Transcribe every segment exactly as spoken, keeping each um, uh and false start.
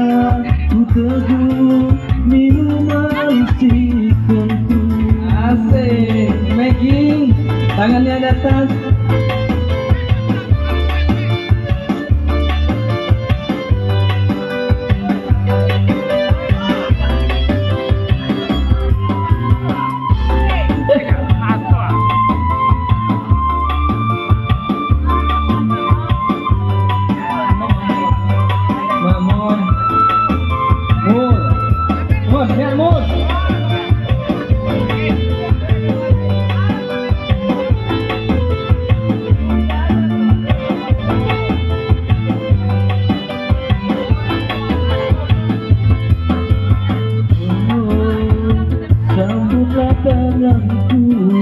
ku teguh minuman si kentu. Asik, Maggie, tangannya di atas. Tanganku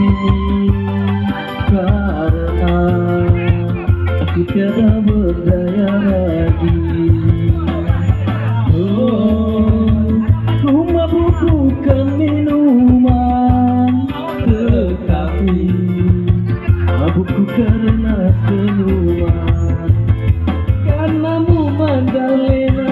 karena aku tiada berdaya lagi. Oh, ku mabukkan minuman, tetapi mabukku karena senyuman, karenamu Magdalena.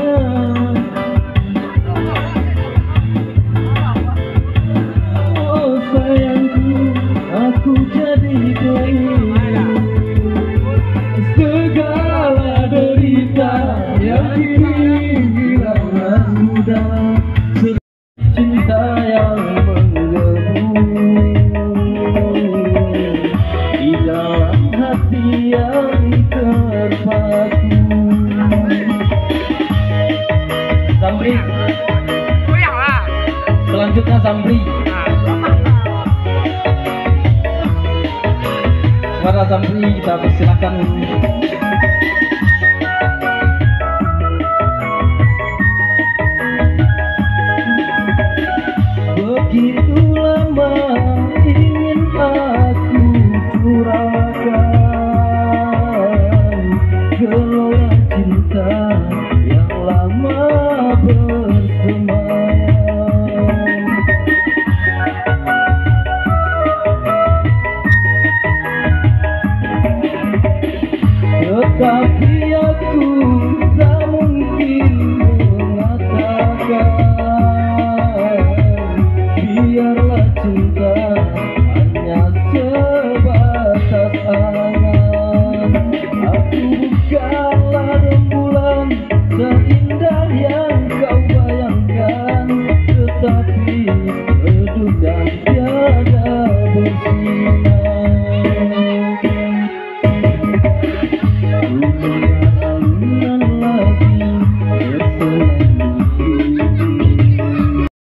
Aku jadi keliru segala derita yang dikira mudah, cinta yang menggebu di dalam hati yang terpaku. Samri, selanjutnya Samri. Para Samri kita persilakan. Begitu lama ingin aku curahkan gelora cinta yang lama bersemayam. Tetapi aku